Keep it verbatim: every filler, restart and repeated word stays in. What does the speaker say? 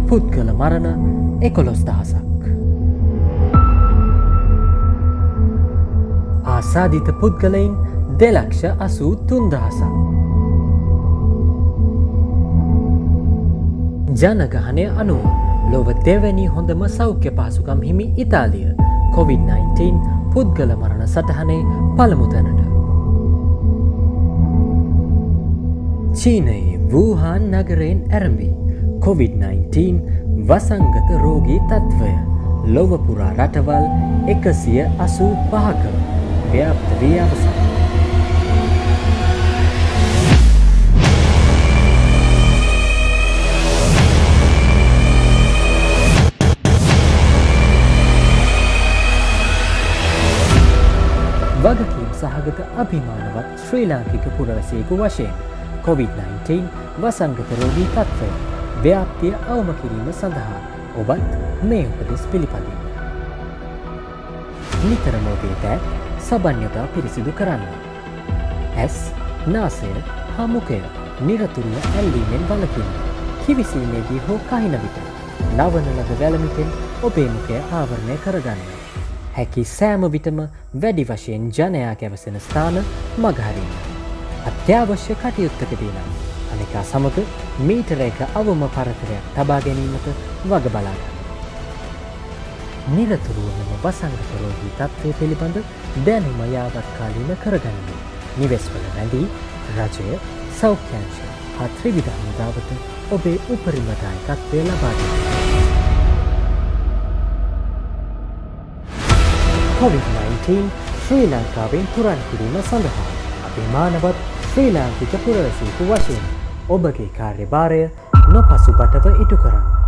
පුද්ගල මරණ එකොළොස් දහසක්. ආසාදිත පුද්ගලයින් දෙලක්ෂ අසූ තුන්දහසක්. ජනගහනය අනුව ලොව දෙවැනි හොඳම සෞඛ්‍ය පහසුකම් හිමි ඉතාලිය කොවිඩ් නයින්ටීන් පුද්ගල මරණ සටහනේ පළමු තැනට. චීනයේ වූහාන් නගරයෙන් ඇරඹි කොවිඩ් නයින්ටීන් වසංගත රෝගී තත්ත්වය ලොව පුරා රටවල් එකසිය අසූ පහක ව්‍යාප්ත වී අවසන්. වගකීම් සහගත අභිමානවත් ශ්‍රී ලාංකික පුරවැසියෙකු වශයෙන් කොවිඩ් නයින්ටීන් වසංගත රෝගී තත්ත්වය ව්‍යාප්තිය අවම කිරීම සඳහා ඔබත් මේ උපදෙස් පිළිපදින්න. නිතරම ඔබේ දෑ සබන් යොදා පිරිසිදු කරන්න. ඇස්, නාසය හා මුඛය නිරතුරුව ඇල්ලීමෙන් වළකින්න. කිවිසීමේදී හෝ කහින විට නවන ලද වැලමිටෙන් ඔබේ මුඛය ආවරණය කරගන්න. හැකි සෑම විටම වැඩි වශයෙන් ජනයා ගැවසෙන ස්ථාන මගහරින්න. අත්‍යවශ්‍ය කටයුත්තකදී නම් අනෙකා සමග මීටර එක අවම පරතරයක් තබා ගැනීමට වග බලා ගන්න. නිරතුරුවම වසංගත රෝගී තත්ත්වය පිළිබඳ දැනුම යාවත්කාලීන කරගනිමින් නිවෙස්වල රැඳී රජය, සෞඛ්‍යාංශය හා ත්‍රිවිධ හමුදාවට ඔබේ උපරිම දායකත්වය ලබා දෙන්න. කොවිඩ් නයින්ටීන් ශ්‍රී ලංකාවෙන් තුරන් කිරීම සඳහා අභිමානවත් ශ්‍රී ලාංකික පුරවැසියෙකු වශයෙන් ඔබගේ කාර්යභාරය නොපසුබටව ඉටු කරන්න.